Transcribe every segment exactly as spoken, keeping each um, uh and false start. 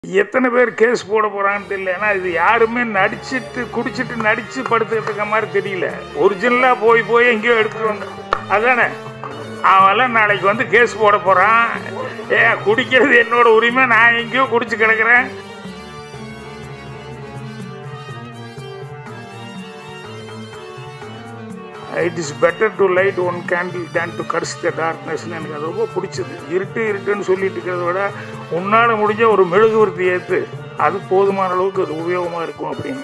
எத்தனை பேர் கேஸ் போட போறாங்கன்னு தெரியல. ஏன்னா இது யாருமே நடிச்சிட்டு குடிச்சிட்டு நடிச்சு படுத்துக்கிட்டு இருக்க மாதிரி தெரியல. ஒரிஜினலா போய் போய் எங்கேயோ எடுத்துட்டு வந்து அதானே அவெல்லாம் நாளைக்கு வந்து கேஸ் போட போறான். ஏ குடிக்கிறது என்னோட உரிமை, நான் எங்கேயோ குடிச்சு கிடக்குறேன். It is better to light one candle than to curse the டார்க்னஸ்ன்னு எனக்கு அது ரொம்ப பிடிச்சது. இருட்டு இருட்டுன்னு சொல்லிட்டு இருக்கிறத விட உன்னால் முடிஞ்ச ஒரு மெழுகுவர்த்தி ஏற்று, அது போதுமான அளவுக்கு அது உபயோகமாக இருக்கும் அப்படின்னு.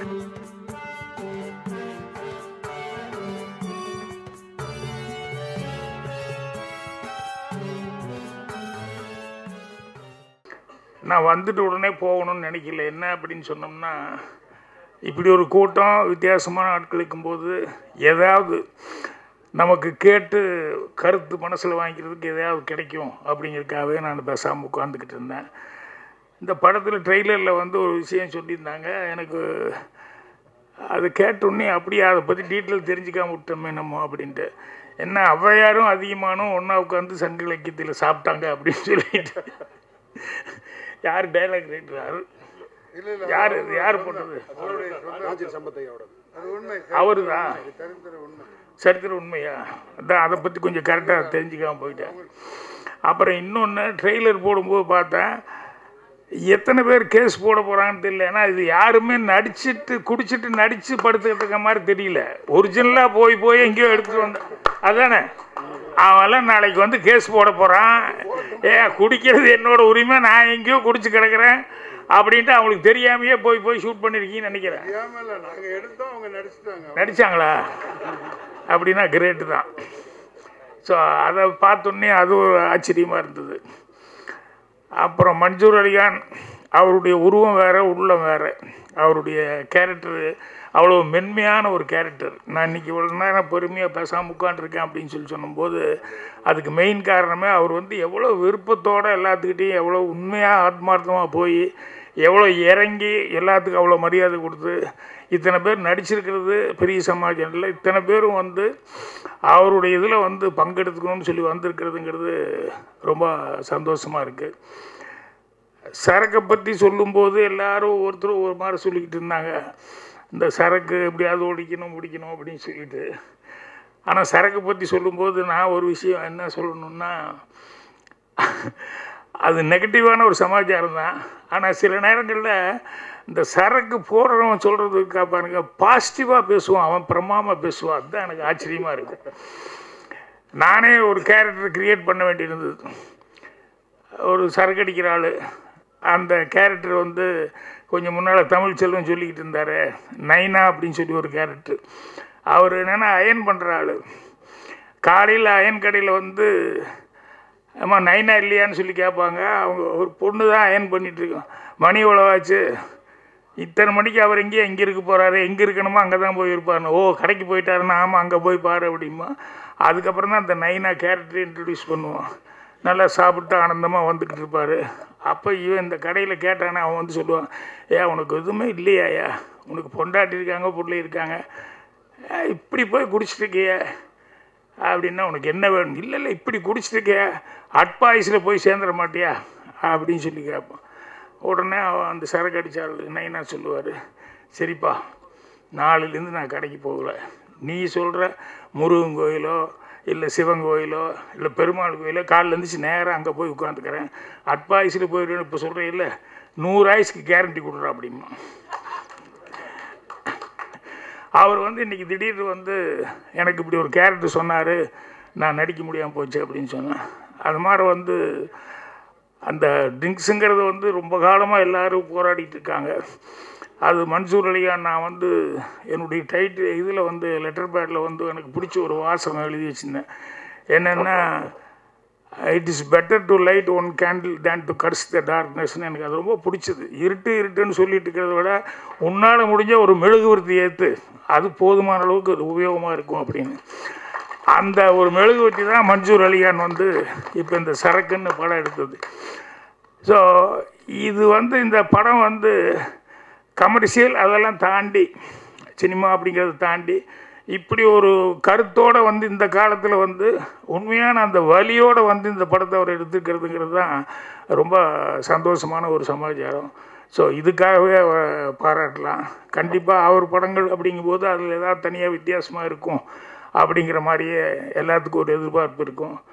நான் வந்துட்டு உடனே போகணும்னு நினைக்கல. என்ன அப்படின்னு சொன்னோம்னா, இப்படி ஒரு கூட்டம் வித்தியாசமான ஆட்கள் இருக்கும்போது ஏதாவது நமக்கு கேட்டு கருத்து மனசில் வாங்கிக்கிறதுக்கு எதையாவது கிடைக்கும் அப்படிங்கிறதுக்காகவே நான் பேசாமல் உட்காந்துக்கிட்டு இருந்தேன். இந்த படத்தில் ட்ரெய்லரில் வந்து ஒரு விஷயம் சொல்லியிருந்தாங்க. எனக்கு அது கேட்டோடனே அப்படியே அதை பற்றி டீட்டெயில் தெரிஞ்சுக்காம விட்டோமே நம்ம அப்படின்ட்டு. என்ன ஔவையாரும் அதிகமானும் ஒன்றா உட்காந்து சங்க இலக்கியத்தில் சாப்பிட்டாங்க அப்படின்னு சொல்லிட்டு யார் டைலாக் ரைட்டர்? யார் யார் போட்டது? அவரு தான் சரித்திர உண்மையா? அதான் அதை பற்றி கொஞ்சம் கரெக்டாக தெரிஞ்சுக்காம போயிட்டேன். அப்புறம் இன்னொன்று ட்ரெய்லர் போடும்போது பார்த்தேன், எத்தனை பேர் கேஸ் போட போகிறாங்கன்னு தெரியல. ஏன்னா இது யாருமே நடிச்சிட்டு குடிச்சிட்டு நடித்து படுத்துக்கிட்டு இருக்க மாதிரி தெரியல. ஒரிஜினலாக போய் போய் எங்கேயோ எடுத்துகிட்டு வந்த அதானே அவெல்லாம் நாளைக்கு வந்து கேஸ் போட போகிறான். ஏ குடிக்கிறது என்னோட உரிமை, நான் எங்கேயோ குடிச்சு கிடக்குறேன் அப்படின்ட்டு அவங்களுக்கு தெரியாமையே போய் போய் ஷூட் பண்ணியிருக்கீங்கன்னு நினைக்கிறேன். நடிச்சாங்களா? அப்படின்னா கிரேட்டு தான். ஸோ அதை பார்த்தோன்னே அது ஒரு ஆச்சரியமாக இருந்தது. அப்புறம் மன்சூர் அலிகான் அவருடைய உருவம் வேறு, உள்ளம் வேறு. அவருடைய கேரக்டரு அவ்வளோ மென்மையான ஒரு கேரக்டர். நான் இன்றைக்கி இவ்வளோ நேரம் பொறுமையாக பேசாமல் உட்காந்துருக்கேன் அப்படின்னு சொல்லி சொன்னும்போது அதுக்கு மெயின் காரணமே அவர் வந்து எவ்வளோ விருப்பத்தோடு எல்லாத்துக்கிட்டையும் எவ்வளோ உண்மையாக ஆத்மார்த்தமாக போய் எவ்வளோ இறங்கி எல்லாத்துக்கும் அவ்வளோ மரியாதை கொடுத்து இத்தனை பேர் நடிச்சிருக்கிறது பெரிய சமாஜம் இல்லை. இத்தனை பேரும் வந்து அவருடைய இதில் வந்து பங்கெடுத்துக்கணும்னு சொல்லி வந்திருக்கிறதுங்கிறது ரொம்ப சந்தோஷமாக இருக்குது. சரக்கை பற்றி சொல்லும்போது எல்லோரும் ஒவ்வொருத்தரும் ஒரு மாதிரி சொல்லிக்கிட்டு இருந்தாங்க, இந்த சரக்கு எப்படியாவது ஒழிக்கணும் பிடிக்கணும் அப்படின்னு சொல்லிட்டு. ஆனால் சரக்கு பற்றி சொல்லும்போது நான் ஒரு விஷயம் என்ன சொல்லணுன்னா, அது நெகட்டிவான ஒரு சமாச்சாரம் தான். ஆனால் சில நேரங்களில் இந்த சரக்கு போடுறவன் சொல்கிறதுக்கா பாருங்க, பாசிட்டிவாக பேசுவான், அவன் பிரமாமல் பேசுவான். அதுதான் எனக்கு ஆச்சரியமாக இருக்குது. நானே ஒரு கேரக்டர் க்ரியேட் பண்ண வேண்டியிருந்தது. ஒரு சரக்கு அடிக்கிற ஆள். அந்த கேரக்டர் வந்து கொஞ்சம் முன்னால் தமிழ் செல்வம் சொல்லிக்கிட்டு இருந்தார், நைனா அப்படின்னு சொல்லி ஒரு கேரக்டர். அவர் என்னென்னா அயன் பண்ணுற ஆள். காலையில் அயன் கடையில் வந்து அம்மா நைனா இல்லையான்னு சொல்லி கேட்பாங்க. அவங்க ஒரு பொண்ணு தான் அயன் பண்ணிகிட்ருக்கோம். மணி உழவாச்சு, இத்தனை மணிக்கு அவர் எங்கேயும் எங்கே இருக்க போகிறாரு, எங்கே இருக்கணுமோ அங்கே தான் போய் இருப்பாருன்னு. ஓ கடைக்கு போயிட்டாருன்னா ஆமாம் அங்கே போய் பாரு அப்படிமா. அதுக்கப்புறம் தான் அந்த நைனா கேரக்டர் இன்ட்ரடியூஸ் பண்ணுவோம். நல்லா சாப்பிட்டு ஆனந்தமாக வந்துக்கிட்டு இருப்பார். அப்போ இவன் இந்த கடையில் கேட்டானே அவன் வந்து சொல்லுவான், ஏ உனக்கு எதுவுமே இல்லையாயா, உனக்கு பொண்டாட்டி இருக்காங்க பிள்ளை இருக்காங்க, இப்படி போய் குடிச்சிட்ருக்கிய அப்படின்னா உனக்கு என்ன வேணும்? இல்லை இல்லை இப்படி குடிச்சிட்ருக்கிய அட்பாய்ஸில் போய் சேர்ந்துட மாட்டியா அப்படின்னு சொல்லி கேட்பான். உடனே அவன் அந்த சரக்கு அடித்தாள் நைனா சொல்லுவார், சரிப்பா நாளையிலேருந்து நான் கடைக்கு போகல, நீ சொல்கிற முருகன் கோயிலோ இல்லை சிவன் கோயிலோ இல்லை பெருமாள் கோயிலோ காலில் இருந்துச்சு நேராக அங்கே போய் உட்காந்துக்கிறேன், அட்பாய்ஸில் போயிடுவேன் இப்போ சொல்கிறேன் இல்லை, நூறு ஆயுஸ்க்கு கேரண்டி கொடுக்குறா அப்படிமா. அவர் வந்து இன்றைக்கி திடீர்னு வந்து எனக்கு இப்படி ஒரு கேரக்டர் சொன்னார், நான் நடிக்க முடியாமல் போச்சு அப்படின்னு சொன்னேன். அது மாதிரி வந்து அந்த ட்ரிங்க்ஸுங்கிறது வந்து ரொம்ப காலமாக எல்லோரும் போராடிட்டு இருக்காங்க. அது மன்சூர் அலிகான் நான் வந்து என்னுடைய டைட்டு இதில் வந்து லெட்டர் பேடில் வந்து எனக்கு பிடிச்ச ஒரு வாசகம் எழுதி வச்சுருந்தேன். என்னென்னா, it is better to light one candle than to curse the டார்க்னஸ்ன்னு எனக்கு அது ரொம்ப பிடிச்சது. இருட்டு இருட்டுன்னு சொல்லிட்டு இருக்கிறத விட உன்னால் முடிஞ்ச ஒரு மெழுகுவர்த்தி ஏற்று, அது போதுமான அளவுக்கு அது உபயோகமாக இருக்கும் அப்படின்னு. அந்த ஒரு மெழுகுவர்த்தி தான் மன்சூர் அலிகான் வந்து இப்போ இந்த சரக்குன்னு படம் எடுத்தது. ஸோ இது வந்து இந்த படம் வந்து கமர்ஷியல் அதெல்லாம் தாண்டி, சினிமா அப்படிங்கிறத தாண்டி இப்படி ஒரு கருத்தோடு வந்து இந்த காலத்தில் வந்து உண்மையான அந்த வலியோடு வந்து இந்த படத்தை அவர் எடுத்துக்கிறதுங்கிறது தான் ரொம்ப சந்தோஷமான ஒரு சமாச்சாரம். ஸோ இதுக்காகவே பாராட்டலாம். கண்டிப்பாக அவர் படங்கள் அப்படிங்கும்போது அதில் ஏதாவது தனியாக வித்தியாசமாக இருக்கும் அப்படிங்கிற மாதிரியே எல்லாத்துக்கும் ஒரு எதிர்பார்ப்பு இருக்கும்.